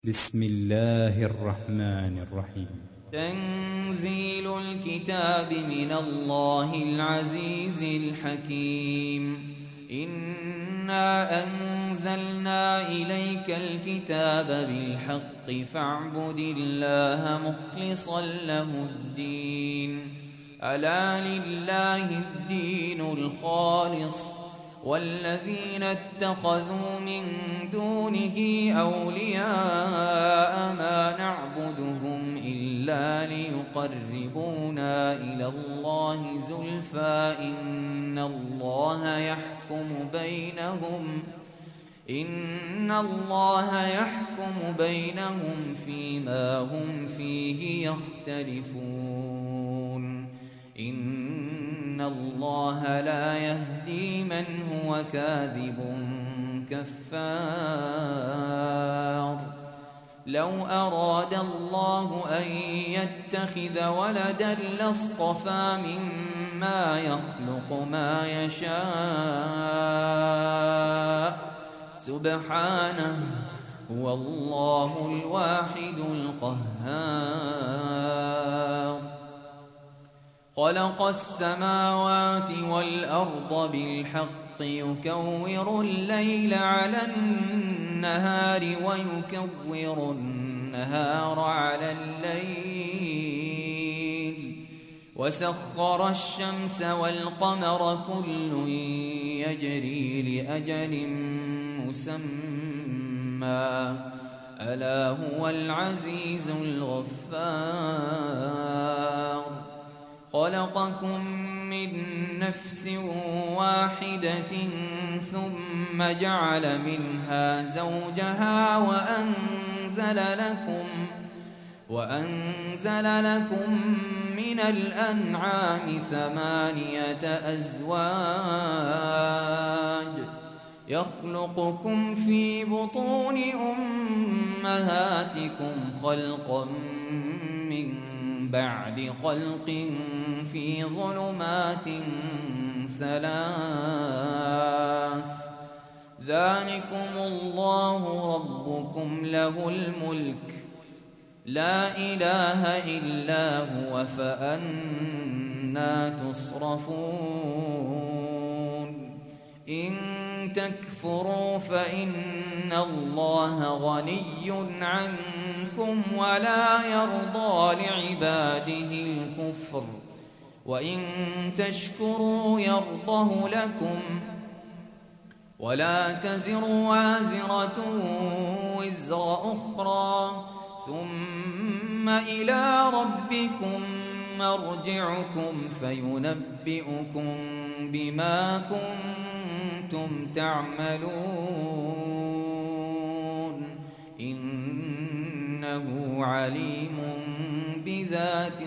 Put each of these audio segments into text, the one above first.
بسم الله الرحمن الرحيم. تنزيل الكتاب من الله العزيز الحكيم. إنا أنزلنا إليك الكتاب بالحق فاعبد الله مخلصا له الدين. ألا لله الدين الخالص والذين اتخذوا من دونه أولياء ما نعبدهم إلا ليقربونا إلى الله زلفى إن الله يحكم بينهم فيما هم فيه يختلفون. إن الله لا يهدي من هو كاذب كفار. لو أراد الله أن يتخذ ولدا لاصطفى مما يخلق ما يشاء سبحانه هو الله الواحد القهار. خلق السماوات والأرض بالحق يكور الليل على النهار ويكور النهار على الليل وسخر الشمس والقمر كل يجري لأجل مسمى ألا هو العزيز الغفار. خلقكم من نفس واحدة ثم جعل منها زوجها وأنزل لكم من الأنعام 8 أزواج يخلقكم في بطون أمهاتكم خلقا من بعد خلق في ظلمات 3 ذلكم الله ربكم له الملك لا إله إلا هو فأنى تصرفون. إن تكفروا فإن الله غني عنكم ولا يرضى لعباده الكفر وإن تشكروا يرضه لكم ولا تزر وازرة وزر أخرى ثم إلى ربكم مرجعكم فينبئكم بما كنتم تعملون إنه عليم بذات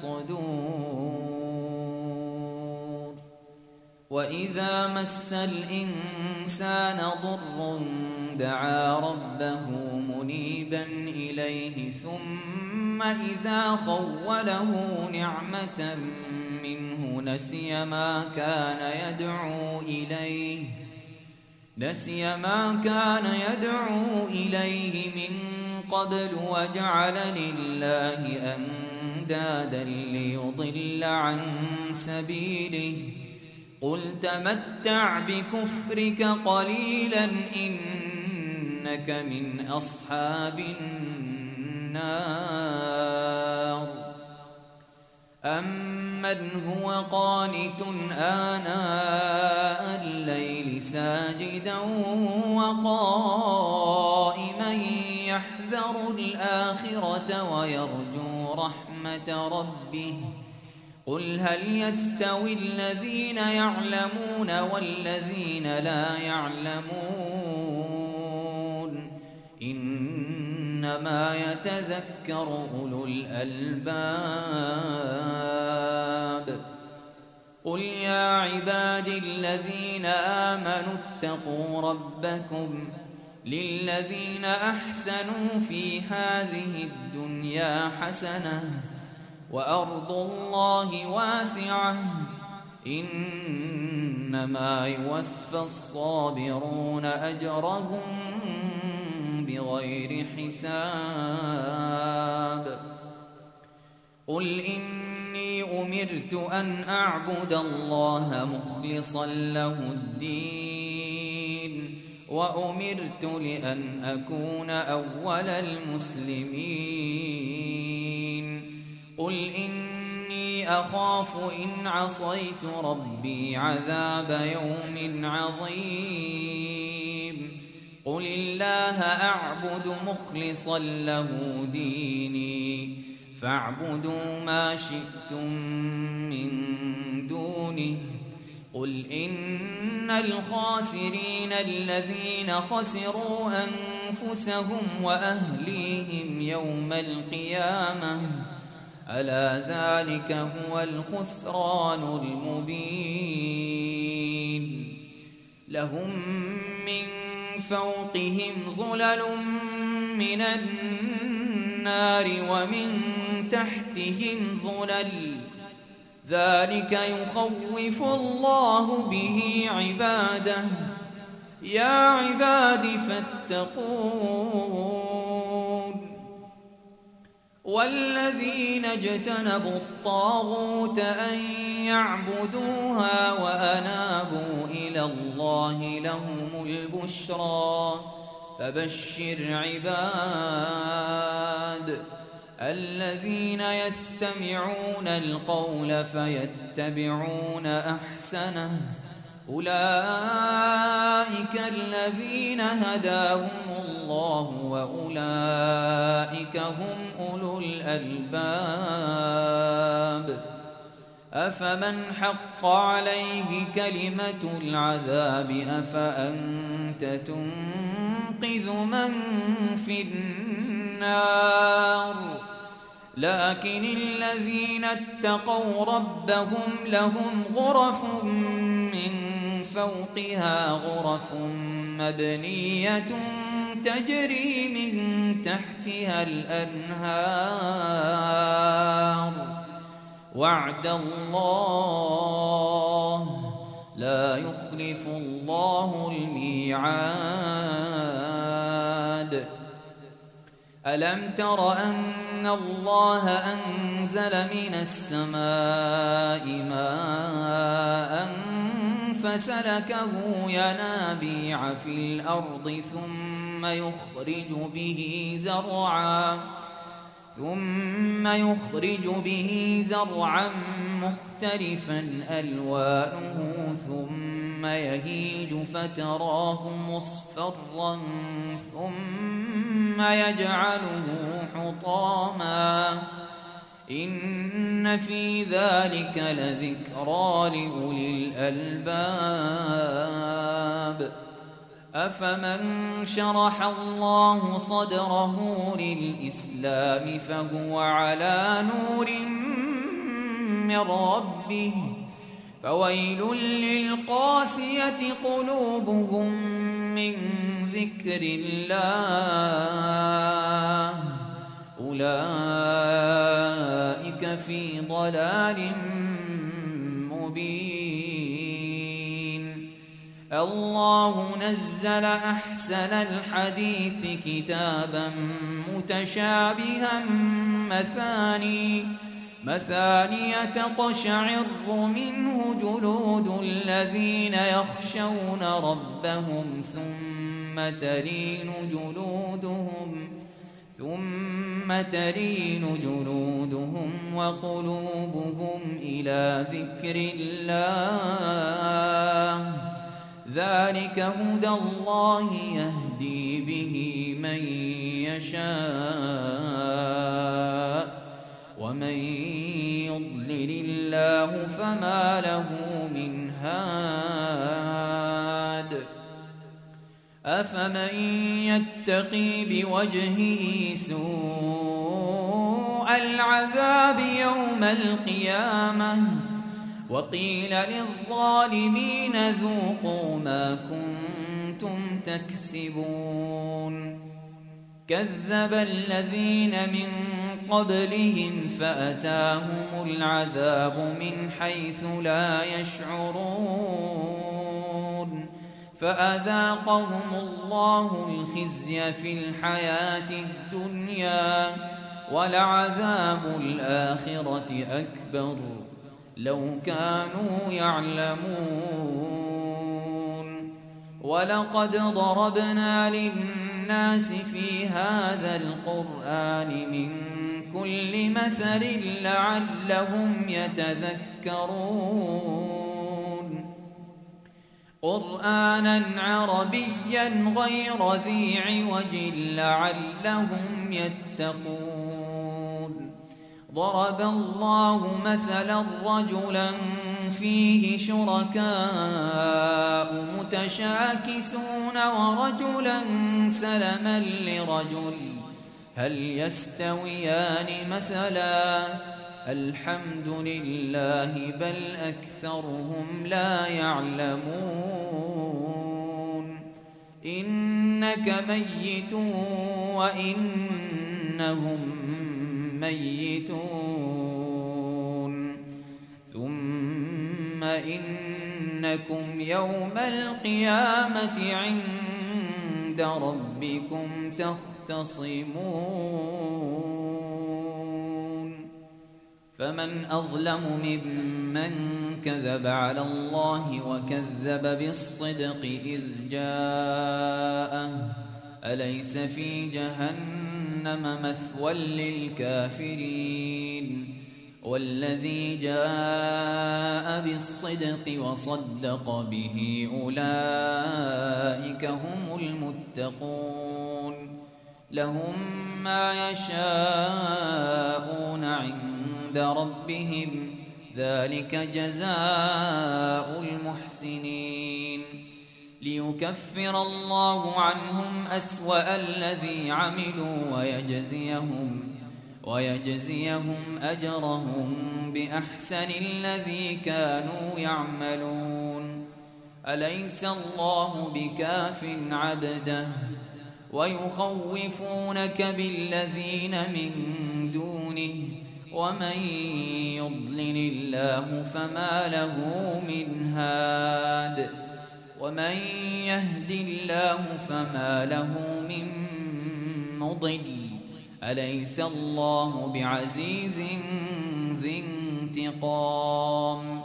الصدور. وإذا مس الإنسان ضر دعا ربه منيبا إليه ثم إذا خوله نعمة منه نسي ما كان يدعو إليه من قبل وجعل لله أندادا ليضل عن سبيله. قل تمتع بكفرك قليلا إنك من أصحاب النار. أمن هو قانت آناء الليل ساجدا وقائما يحذر الآخرة ويرجو رحمة ربه. قل هل يستوي الذين يعلمون والذين لا يعلمون إنما يتذكر أولو الألباب. قل يا عبادي الذين آمنوا اتقوا ربكم للذين أحسنوا في هذه الدنيا حسنة وأرض الله واسعة إنما يوفى الصابرون أجرهم بغير حساب قل إني أمرت أن أعبد الله مخلصا له الدين وأمرت لأن أكون أول المسلمين قل إني أخاف إن عصيت ربي عذاب يوم عظيم قل الله أعبد مخلصا له ديني فاعبدوا ما شئتم من دونه قل إن الخاسرين الذين خسروا أنفسهم وأهليهم يوم القيامة ألا ذلك هو الخسران المبين لهم من فوقهم ظلل من النار ومن تحتهم ظلل ذلك يخوف الله به عباده يا عباد فاتقون والذين اجتنبوا الطاغوت أن يعبدوها وأنابوا إلى الله لهم البشرى فبشر عباد الذين يستمعون القول فيتبعون أحسنه أولئك الذين هداهم الله وأولئك هم أولو الألباب أفمن حق عليه كلمة العذاب أفأنت تنقذ من في النار لكن الذين اتقوا ربهم لهم غرف من فوقها غرف مبنية تجري من تحتها الأنهار وعد الله لا يخلف الله الميعاد ألم تر أن الله أنزل من السماء ماء فسلكه ينابيع في الأرض ثم يخرج به زرعا مختلفا ألوانه ثم يهيج فتراه مصفرا ثم يجعله حطاما إن في ذلك لذكرى لأولي الألباب أفمن شرح الله صدره للإسلام فهو على نور من ربه فويل للقاسية قلوبهم من ذكر الله أولئك في ضلال مبين الله نزل أحسن الحديث كتابا متشابها مثاني تقشعر منه جلود الذين يخشون ربهم ثم تلين جلودهم وقلوبهم إلى ذكر الله ذلك هدى الله يهدي به من يشاء ومن يضلل الله فما له من هاد أفمن يتقي بوجهه سوء العذاب يوم القيامة وقيل للظالمين ذوقوا ما كنتم تكسبون كذب الذين من قبلهم فأتاهم العذاب من حيث لا يشعرون فأذاقهم الله الخزي في الحياة الدنيا ولعذاب الآخرة أكبر لو كانوا يعلمون ولقد ضربنا للناس في هذا القرآن من كل مثل لعلهم يتذكرون قرآنا عربيا غير ذي عوج لعلهم يتقون ضرب الله مثلا رجلا فيه شركاء متشاكسون ورجلا سلما لرجل هل يستويان مثلا الحمد لله بل أكثرهم لا يعلمون إنك ميت وإنهم ميتون ثم إنكم يوم القيامة عند ربكم تختصمون فمن أظلم ممن كذب على الله وكذب بالصدق إذ جاءه أليس في جهنم مثوى للكافرين والذي جاء بالصدق وصدق به أولئك هم المتقون لهم ما يشاءون عند ربهم ذلك جزاء المحسنين ليكفر الله عنهم أسوأ الذي عملوا ويجزيهم أجرهم بأحسن الذي كانوا يعملون أليس الله بكاف عبده ويخوفونك بالذين من دونه ومن يضلل الله فما له من هاد ومن يهد الله فما له من مضل أليس الله بعزيز ذي انتقام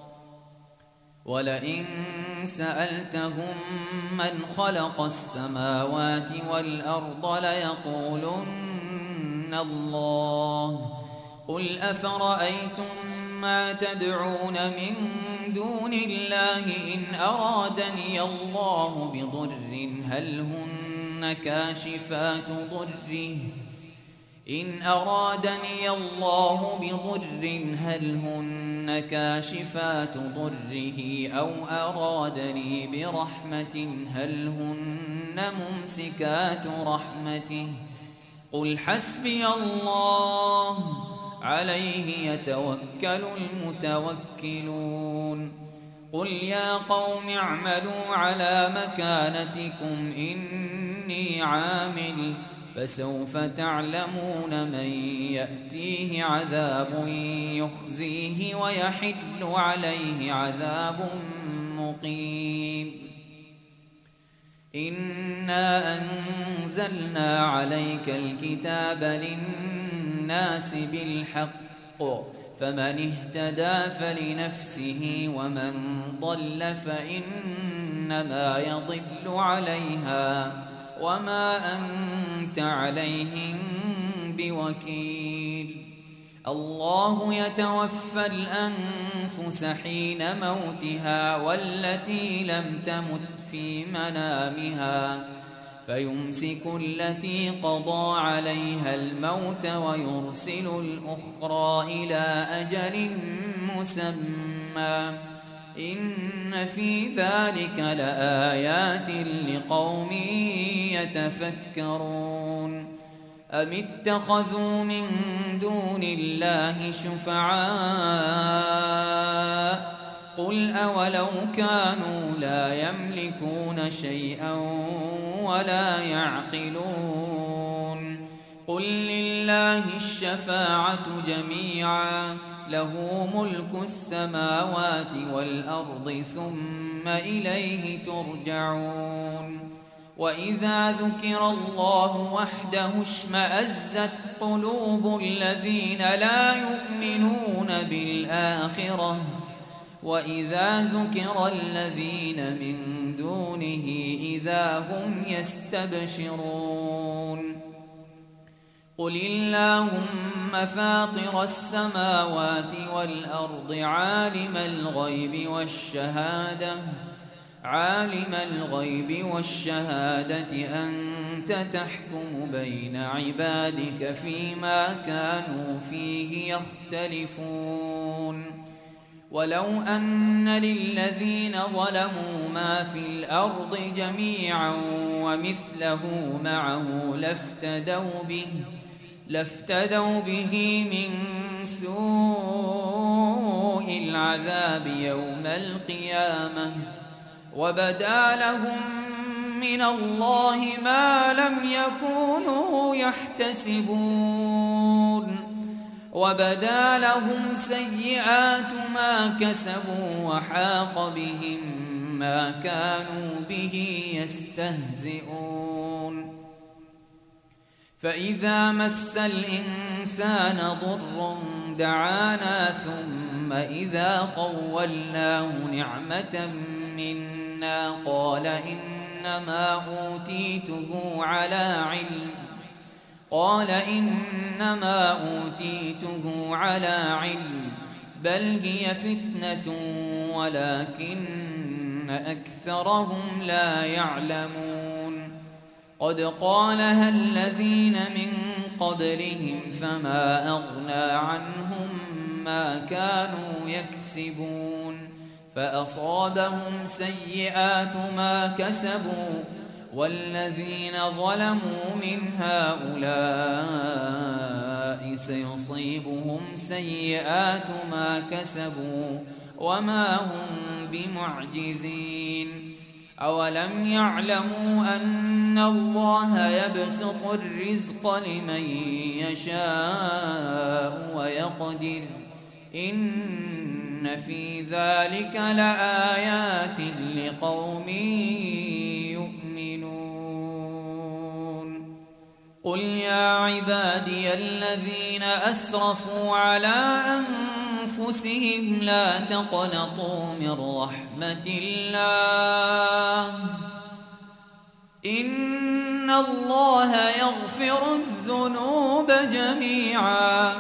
ولئن سألتهم من خلق السماوات والأرض ليقولن الله قل أفرأيتم ما تدعون من دون الله إن أرادني الله بضر هل هن كاشفات ضره إن أرادني الله بضر هل هن كاشفات ضره أو أرادني برحمة هل هن ممسكات رحمته قل حسبي الله عليه يتوكل المتوكلون قل يا قوم اعملوا على مكانتكم إني عامل فسوف تعلمون من يأتيه عذاب يخزيه ويحل عليه عذاب مقيم إنا أنزلنا عليك الكتاب للناس بالحق فمن اهتدى فلنفسه ومن ضل فإنما يضل عليها وما أنت عليهم بوكيل الله يتوفى الأنفس حين موتها والتي لم تمت في منامها فيمسك التي قضى عليها الموت ويرسل الأخرى إلى أجل مسمى إن في ذلك لآيات لقوم يتفكرون أم اتخذوا من دون الله شفعاء قل أولو كانوا لا يملكون شيئا ولا يعقلون قل لله الشفاعة جميعا له ملك السماوات والأرض ثم إليه ترجعون وإذا ذكر الله وحده اشمأزت قلوب الذين لا يؤمنون بالآخرة وإذا ذكر الذين من دونه إذا هم يستبشرون قل اللهم فاطر السماوات والأرض عالم الغيب والشهادة أنت تحكم بين عبادك فيما كانوا فيه يختلفون ولو أن للذين ظلموا ما في الأرض جميعا ومثله معه لافتدوا به من سوء العذاب يوم القيامة وبدا لهم من الله ما لم يكونوا يحتسبون وبدا لهم سيئات ما كسبوا وحاق بهم ما كانوا به يستهزئون فإذا مس الإنسان ضر دعانا ثم إذا خولناه نعمة منا قال إنما أوتيته على علم بل هي فتنة ولكن أكثرهم لا يعلمون قد قالها الذين من قبلهم فما أغنى عنهم ما كانوا يكسبون فأصابهم سيئات ما كسبوا والذين ظلموا من هؤلاء سيصيبهم سيئات ما كسبوا وما هم بمعجزين أولم يعلموا أن الله يبسط الرزق لمن يشاء ويقدر إن في ذلك لآيات لقوم يؤمنون قل يا عبادي الذين أسرفوا على أنفسهم لا تقنطوا من رحمة الله إن الله يغفر الذنوب جميعا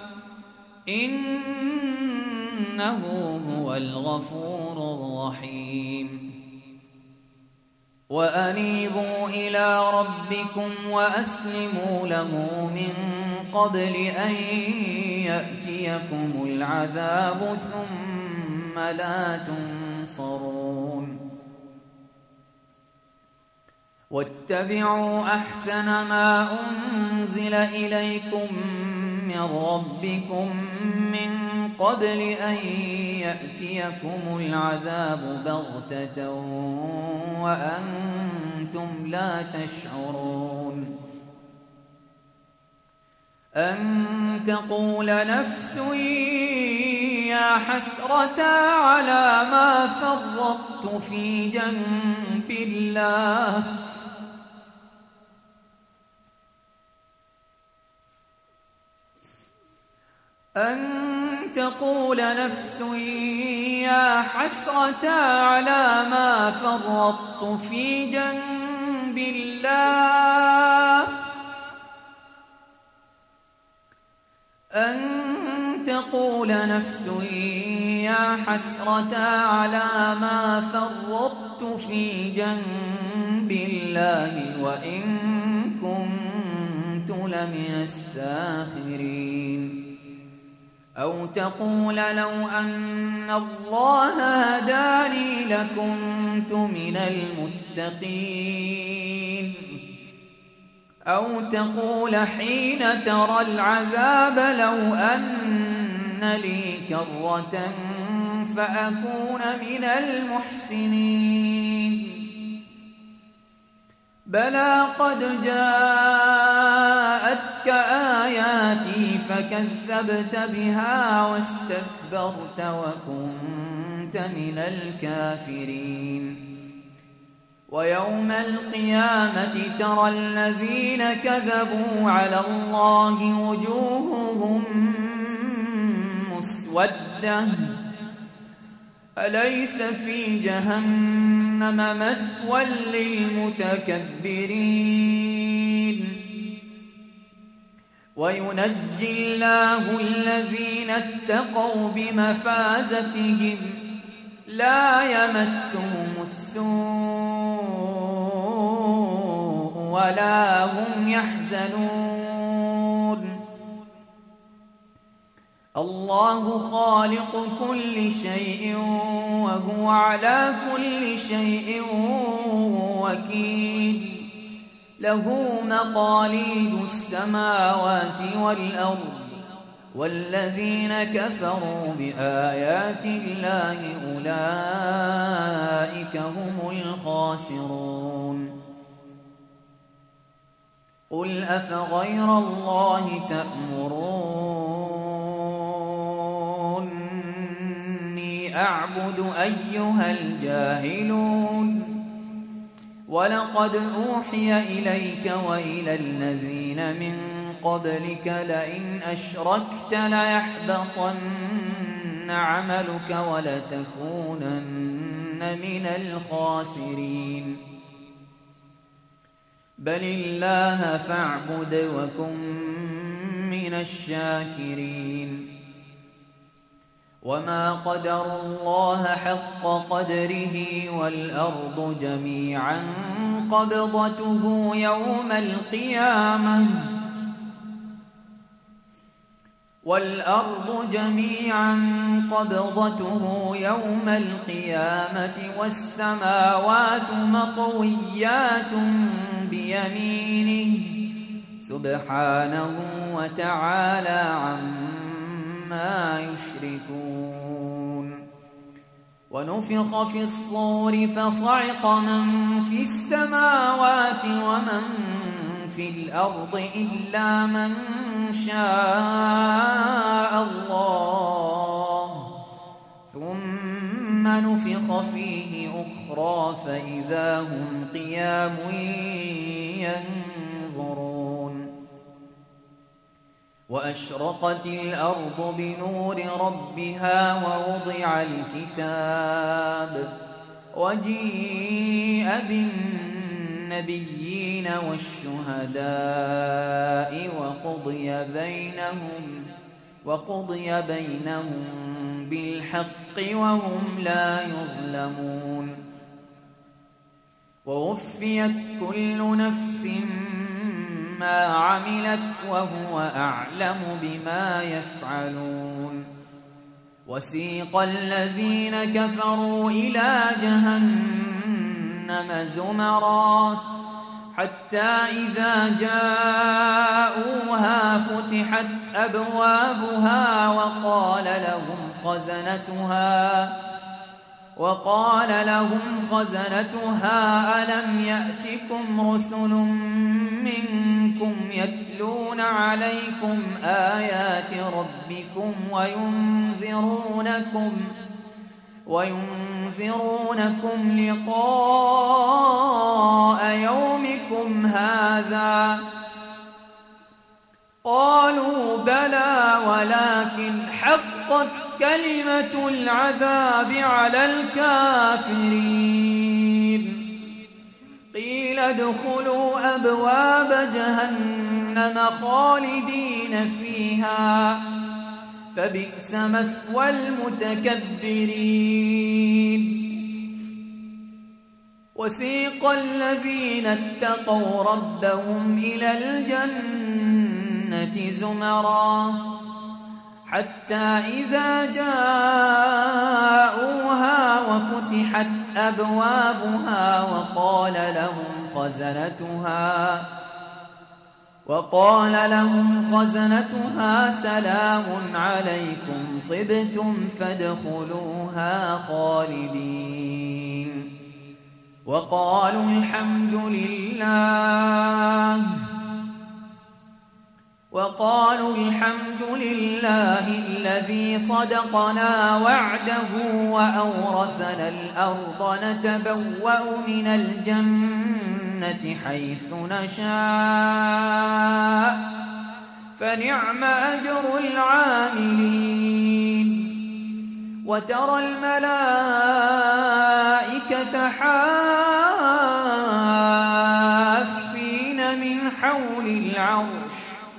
إنه هو الغفور الرحيم وأنيبوا إلى ربكم وأسلموا له من قبل أن يأتيكم العذاب ثم لا تنصرون واتبعوا أحسن ما أنزل إليكم من ربكم من قبل أن يأتيكم العذاب بغتة وأنتم لا تشعرون أن تقول نفس يا حسرة على ما فرطت في جنب الله أن تقول نفس يا حسرة على ما فرطت في جنب الله أن تقول نفس يا حسرة على ما فرطت في جنب الله وإن كنت لمن الساخرين أو تقول لو أن الله هداني لكنت من المتقين أو تقول حين ترى العذاب لو أن لي كرة فأكون من المحسنين بلى قد جاءتك آيات آياتي فكذبت بها واستكبرت وكنت من الكافرين ويوم القيامة ترى الذين كذبوا على الله وجوههم مسودة أليس في جهنم مثوى للمتكبرين وينجي الله الذين اتقوا بمفازتهم لا يمسهم السوء ولا هم يحزنون الله خالق كل شيء وهو على كل شيء وكيل له مقاليد السماوات والأرض والذين كفروا بآيات الله أولئك هم الخاسرون قل أفغير الله تأمروني أعبد أيها الجاهلون ولقد أوحي إليك وإلى الذين من قبلك لئن أشركت ليحبطن عملك ولتكونن من الخاسرين بل الله فاعبد وكن من الشاكرين وما قدروا الله حق قدره والأرض جميعا قبضته يوم القيامة والسماوات مطويات بيمينه سبحانه وتعالى عما يشركون ونفخ في الصور فصعق من في السماوات ومن في الأرض إلا من شاء الله ثم نفخ فيه أخرى فإذا هم قيام ينظرون وأشرقت الأرض بنور ربها ووضع الكتاب وجيء بالنبيين والشهداء وقضي بينهم بالحق وهم لا يظلمون ووفيت كل نفس ما عملت وهو أعلم بما يفعلون وسيق الذين كفروا إلى جهنم زمرا حتى إذا جاءوها فتحت أبوابها وقال لهم خزنتها ألم يأتكم رسل منكم يتلون عليكم آيات ربكم وينذرونكم لقاء يومكم هذا قالوا بلى ولكن حقت كلمة العذاب على الكافرين قيل ادخلوا أبواب جهنم خالدين فيها فبئس مثوى المتكبرين وسيق الذين اتقوا ربهم إلى الجنة زمرا حتى إذا جاءوها وفتحت أبوابها وقال لهم خزنتها سلام عليكم طبتم فادخلوها خالدين وقالوا الحمد لله وقالوا الحمد لله الذي صدقنا وعده وأورثنا الأرض نتبوأ من الجنة حيث نشاء فنعم أجر العاملين وترى الملائكة حافين من حول العرش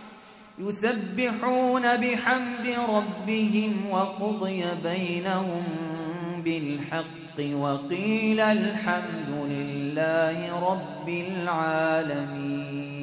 يسبحون بحمد ربهم وقضي بينهم بالحق وقيل الحمد لله رب العالمين.